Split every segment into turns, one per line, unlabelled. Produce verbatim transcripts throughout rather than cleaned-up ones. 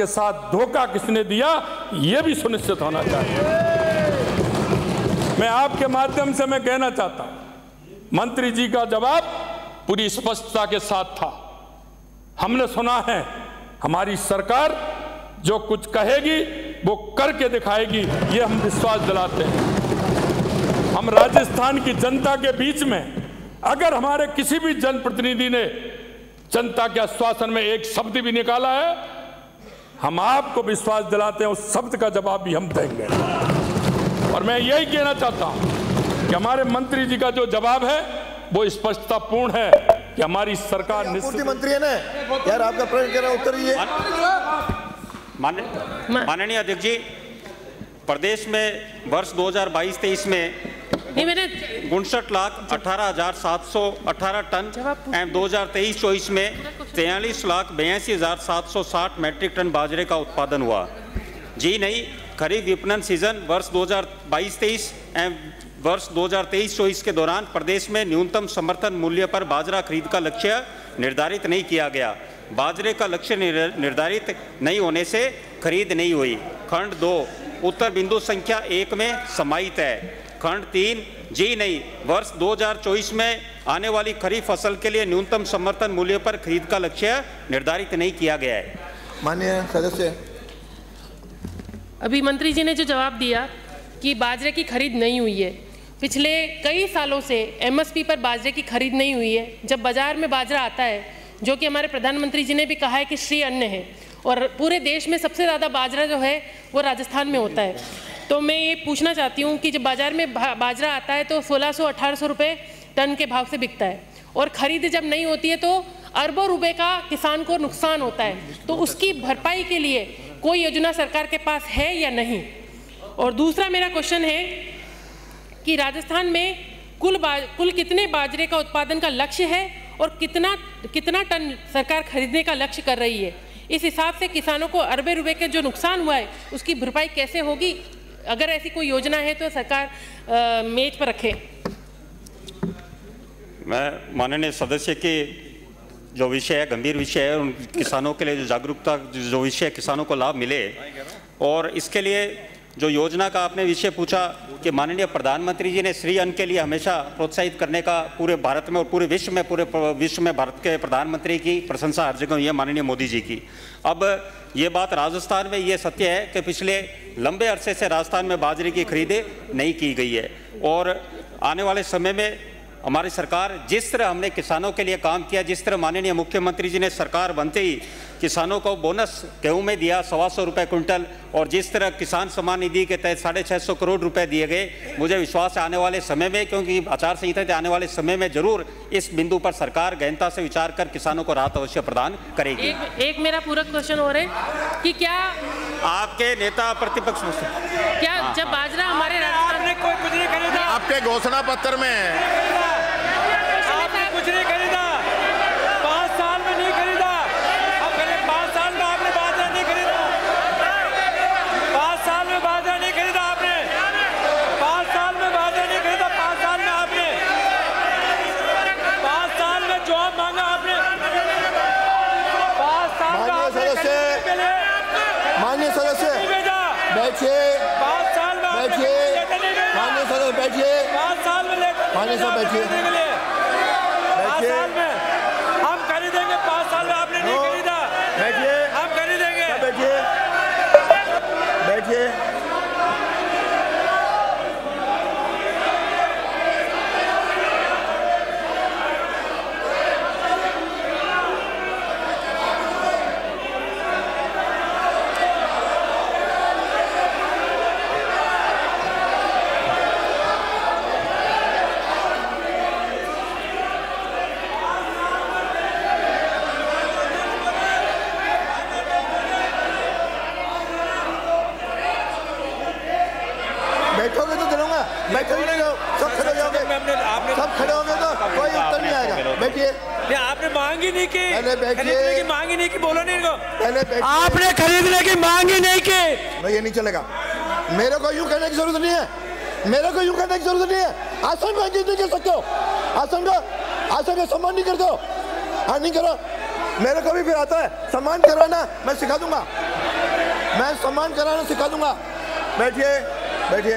के साथ धोखा किसने दिया, यह भी सुनिश्चित होना चाहिए। मैं आपके माध्यम से मैं कहना चाहता हूं, मंत्री जी का जवाब पूरी स्पष्टता के साथ था। हमने सुना है हमारी सरकार जो कुछ कहेगी वो करके दिखाएगी, ये हम विश्वास दिलाते हैं। हम राजस्थान की जनता के बीच में अगर हमारे किसी भी जनप्रतिनिधि ने जनता के आश्वासन में एक शब्द भी निकाला है, हम आपको विश्वास दिलाते हैं उस शब्द का जवाब भी हम देंगे। और मैं यही कहना चाहता हूं कि हमारे मंत्री जी का जो जवाब है वो स्पष्टतापूर्ण है कि हमारी सरकार
निश्चित मंत्री है ना यार, आपका प्रश्न कह रहा उत्तर ये।
माननीय अध्यक्ष जी, प्रदेश में वर्ष दो हज़ार बाईस तेईस में उनसठ लाख अठारह हजार सात सौ अठारह टन एवं दो हज़ार तेईस चौबीस में तैंतालीस लाख बयासी हजार सात सौ साठ मैट्रिक टन बाजरे का उत्पादन हुआ। जी नहीं, खरीफ विपणन सीजन वर्ष दो हज़ार बाईस तेईस एवं वर्ष दो हज़ार तेईस चौबीस के दौरान प्रदेश में न्यूनतम समर्थन मूल्य पर बाजरा खरीद का लक्ष्य निर्धारित नहीं किया गया। बाजरे का लक्ष्य निर्धारित नहीं होने से खरीद नहीं हुई। खंड दो उत्तर बिंदु संख्या एक में समाहित है। खंड तीन जी नहीं, वर्ष दो हज़ार चौबीस में आने वाली खरीफ फसल के लिए न्यूनतम समर्थन मूल्य पर खरीद का लक्ष्य निर्धारित नहीं किया गया है।
माननीय सदस्य,
अभी मंत्री जी ने जो जवाब दिया कि बाजरे की खरीद नहीं हुई है, पिछले कई सालों से एमएसपी पर बाजरे की खरीद नहीं हुई है। जब बाजार में बाजरा आता है, जो कि हमारे प्रधानमंत्री जी ने भी कहा है कि श्री अन्न है, और पूरे देश में सबसे ज़्यादा बाजरा जो है वो राजस्थान में होता है, तो मैं ये पूछना चाहती हूँ कि जब बाजार में बाजरा आता है तो सोलह सौ अठारह सौ रुपये टन के भाव से बिकता है, और ख़रीद जब नहीं होती है तो अरबों रुपए का किसान को नुकसान होता है। तो उसकी भरपाई के लिए कोई योजना सरकार के पास है या नहीं? और दूसरा मेरा क्वेश्चन है कि राजस्थान में कुल कुल कितने बाजरे का उत्पादन का लक्ष्य है और कितना कितना टन सरकार खरीदने का लक्ष्य कर रही है? इस हिसाब से किसानों को अरबे रुपए के जो नुकसान हुआ है उसकी भरपाई कैसे होगी? अगर ऐसी कोई योजना है तो सरकार आ, मेज पर रखे।
मैं माननीय सदस्य के जो विषय है, गंभीर विषय है, उन किसानों के लिए जो जागरूकता जो विषय किसानों को लाभ मिले, और इसके लिए जो योजना का आपने विषय पूछा कि माननीय प्रधानमंत्री जी ने श्री अन्न के लिए हमेशा प्रोत्साहित करने का पूरे भारत में और पूरे विश्व में पूरे विश्व में भारत के प्रधानमंत्री की प्रशंसा हर जगह हुई है, माननीय मोदी जी की। अब ये बात राजस्थान में ये सत्य है कि पिछले लंबे अरसे से राजस्थान में बाजरे की खरीद नहीं की गई है, और आने वाले समय में हमारी सरकार जिस तरह हमने किसानों के लिए काम किया, जिस तरह माननीय मुख्यमंत्री जी ने सरकार बनते ही किसानों को बोनस गेहूं में दिया सवा सौ रुपये कुंटल, और जिस तरह किसान सम्मान निधि के तहत साढ़े छः सौ करोड़ रुपए दिए गए, मुझे विश्वास है आने वाले समय में, क्योंकि आचार संहिता के आने वाले समय में जरूर इस बिंदु पर सरकार गहनता से विचार कर किसानों को राहत अवश्य प्रदान करेगी।
एक, एक मेरा पूरक क्वेश्चन और है कि क्या
आपके नेता प्रतिपक्ष
क्या हाँ, जब बाजरा हमारे राजस्थान में कोई कुछ नहीं खरीदा,
आपके घोषणा पत्र में
आपने कुछ नहीं खरीदा, पाँच साल में नहीं खरीदा, अब करीब पाँच साल में आपने बाजरा नहीं खरीदा, पाँच साल में बाजरा नहीं खरीदा आपने, पाँच साल में बाजरा नहीं खरीदा, पाँच साल में आपने पाँच साल में जॉब मांगा आपने, पाँच साल में
माननीय सदस्य बैठिए,
पाँच साल में
बैठिए, माननीय सदस्य बैठिए,
पाँच साल में
माननीय सदस्य बैठिए,
पाँच साल में हम खरीदेंगे, पाँच साल में आपने नहीं खरीदा,
बैठिए,
हम खरीदेंगे,
बैठिए, बैठिए। बैठोगे तो दिलूंगा, बैठोगे नहीं हो, सब खड़े हो जाओगे, सब खड़े होंगे तो कोई उत्तर नहीं आएगा। बैठिए,
आपने मांग ही नहीं की,
पहले बैठिए,
खरीदने की मांग ही नहीं की, बोलो नहीं इनको,
पहले बैठिए,
आपने खरीदने की मांग ही नहीं की।
नहीं, ये नहीं चलेगा, मेरे को यूं कहने की जरूरत नहीं है, मेरे को यूं कहने की जरूरत नहीं है। आसन में नहीं कर सकते हो, आसन का आसन का सम्मान नहीं करते हो, हाँ नहीं करो, मेरे को भी फिर आता है सम्मान करवाना, मैं सिखा दूंगा। मैं सम्मान कराना सिखा दूंगा। बैठिए बैठिए।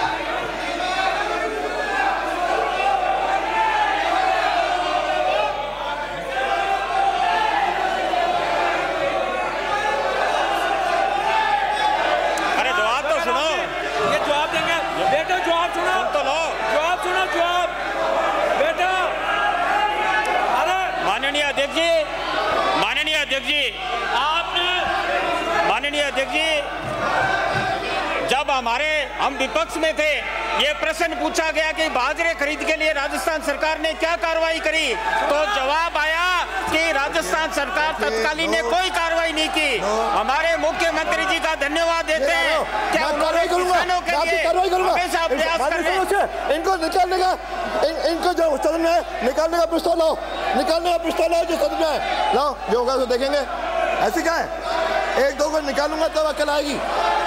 अरे जवाब तो सुनो।
ये जवाब देंगे बेटा, जवाब सुनो
तो लो।
जवाब सुनो जवाब बेटा। अरे
माननीय अध्यक्ष जी, माननीय अध्यक्ष जी,
आपने
माननीय अध्यक्ष जी, जब हमारे हम विपक्ष में थे, ये प्रश्न पूछा गया कि बाजरे खरीद के लिए राजस्थान सरकार ने क्या कार्रवाई करी, तो जवाब आया कि राजस्थान सरकार तत्कालीन ने कोई कार्रवाई नहीं की। हमारे मुख्यमंत्री जी का धन्यवाद देते हैं। क्या उन्होंने किसानों के लिए हमेशा प्रयास कर रहे हैं।
इनको निकालने का इन, इनको जो सदन में निकालने का प्रस्ताव लाओ, निकालने का प्रस्ताव लाओ जो सदन में है, लाओ जो होगा तो देखेंगे। ऐसे क्या है, एक दो को निकालूंगा तब अकल आएगी।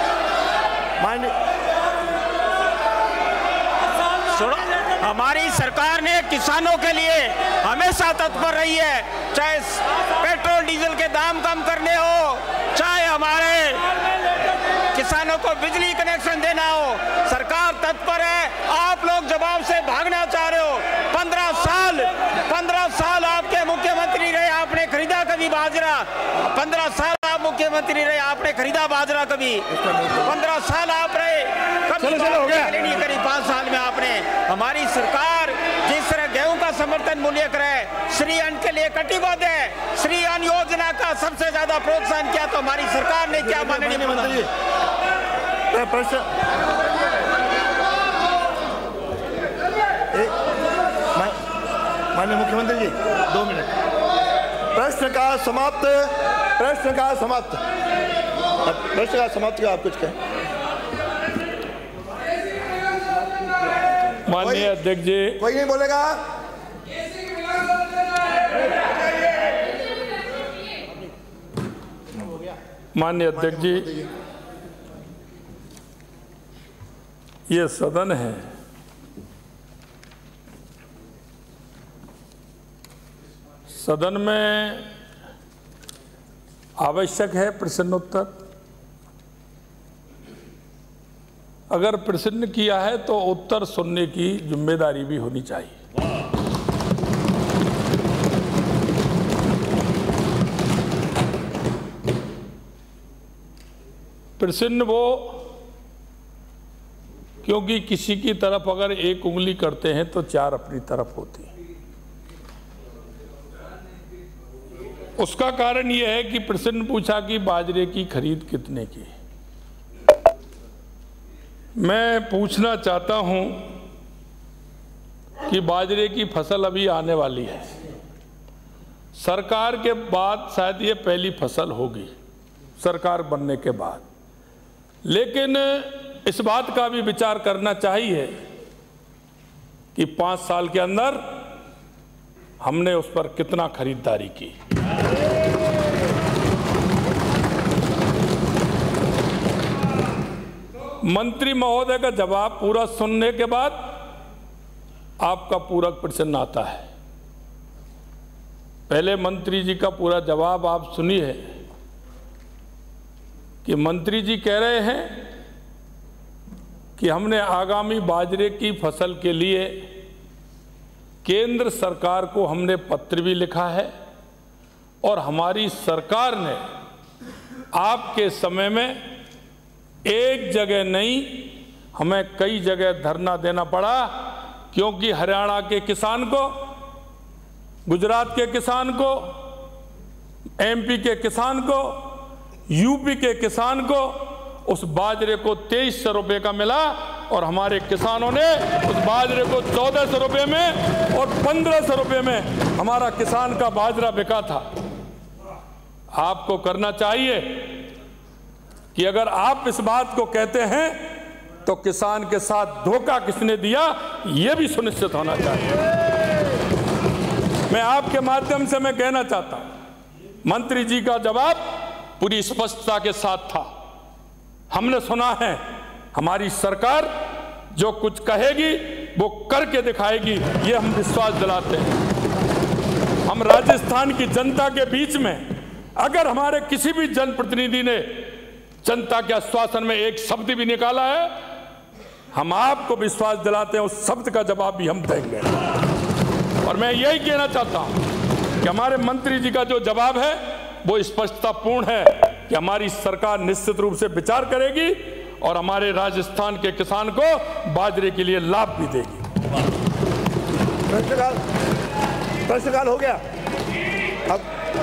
सुनो, हमारी सरकार ने किसानों के लिए हमेशा तत्पर रही है, चाहे पेट्रोल डीजल के दाम कम करने हो, चाहे हमारे किसानों को बिजली कनेक्शन देना हो, सरकार तत्पर है। आप लोग जवाब से भागना चाह रहे हो। पंद्रह साल पंद्रह साल आपके मुख्यमंत्री रहे, आपने खरीदा कभी बाजरा? पंद्रह साल आप मुख्यमंत्री रहे, आपने खरीदा बाजरा कभी? पंद्रह साल आप रहे, कभी नहीं करी। पांच साल में आपने, हमारी सरकार जिस तरह गेहूं का समर्थन मूल्य करे, श्री अन्न के लिए कटिबद्ध है। श्री अन्न योजना का सबसे ज्यादा प्रोत्साहन किया तो हमारी सरकार ने क्या? माननीय मंत्री
प्रश्न माननीय मुख्यमंत्री जी दो मिनट। प्रश्न का समाप्त, प्रश्न का समाप्त, प्रश्न का समाप्त का आप कुछ कहें।
माननीय अध्यक्ष जी,
कोई नहीं बोलेगा।
माननीय अध्यक्ष जी, ये सदन है, सदन में आवश्यक है प्रश्नोत्तर। अगर प्रश्न किया है तो उत्तर सुनने की जिम्मेदारी भी होनी चाहिए। प्रश्न वो, क्योंकि किसी की तरफ अगर एक उंगली करते हैं तो चार अपनी तरफ होती है। उसका कारण यह है कि प्रश्न पूछा कि बाजरे की खरीद कितने की। मैं पूछना चाहता हूं कि बाजरे की फसल अभी आने वाली है, सरकार के बाद शायद ये पहली फसल होगी सरकार बनने के बाद, लेकिन इस बात का भी विचार करना चाहिए कि पांच साल के अंदर हमने उस पर कितना खरीदारी की। मंत्री महोदय का जवाब पूरा सुनने के बाद आपका पूरक प्रश्न आता है। पहले मंत्री जी का पूरा जवाब आप सुनिए कि मंत्री जी कह रहे हैं कि हमने आगामी बाजरे की फसल के लिए केंद्र सरकार को हमने पत्र भी लिखा है और हमारी सरकार ने आपके समय में एक जगह नहीं, हमें कई जगह धरना देना पड़ा, क्योंकि हरियाणा के किसान को, गुजरात के किसान को, एमपी के किसान को, यूपी के किसान को उस बाजरे को तेईस सौ रुपये का मिला और हमारे किसानों ने उस बाजरे को चौदह सौ रुपये में और पंद्रह सौ रुपये में हमारा किसान का बाजरा बिका था। आपको करना चाहिए कि अगर आप इस बात को कहते हैं तो किसान के साथ धोखा किसने दिया, यह भी सुनिश्चित होना चाहिए। मैं आपके माध्यम से मैं कहना चाहता हूं, मंत्री जी का जवाब पूरी स्पष्टता के साथ था। हमने सुना है, हमारी सरकार जो कुछ कहेगी वो करके दिखाएगी, ये हम विश्वास दिलाते हैं। हम राजस्थान की जनता के बीच में अगर हमारे किसी भी जनप्रतिनिधि ने जनता के आश्वासन में एक शब्द भी निकाला है, हम आपको विश्वास दिलाते हैं उस शब्द का जवाब भी हम देंगे। और मैं यही कहना चाहता हूं कि हमारे मंत्री जी का जो जवाब है वो स्पष्टतापूर्ण है कि हमारी सरकार निश्चित रूप से विचार करेगी और हमारे राजस्थान के किसान को बाजरे के लिए लाभ भी देगी।
प्रश्नकाल प्रश्नकाल हो गया। अब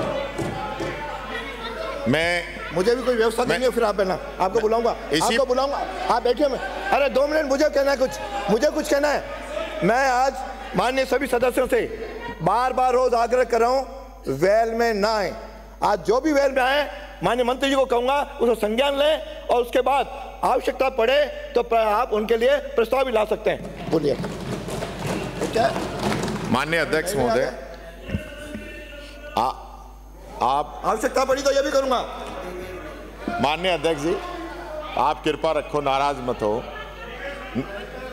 मैं
मुझे भी कोई व्यवस्था देंगे, फिर आप ना आपको बुलाऊंगा, आपको बुलाऊंगा, आप बैठिए। मैं अरे दो मिनट, मुझे कहना है कुछ, मुझे कुछ कहना है। मैं आज माननीय सभी सदस्यों से बार बार रोज आग्रह कर रहा हूं वेल में ना आए। आज जो भी वेल में आए माननीय मंत्री जी को कहूंगा उसको संज्ञान लें और उसके बाद आवश्यकता पड़े तो आप उनके लिए प्रस्ताव भी ला सकते हैं। बोलिए। क्या
माननीय अध्यक्ष महोदय, आप
आवश्यकता पड़ी तो ये भी करूंगा।
माननीय अध्यक्ष जी, आप कृपा रखो, नाराज मत हो।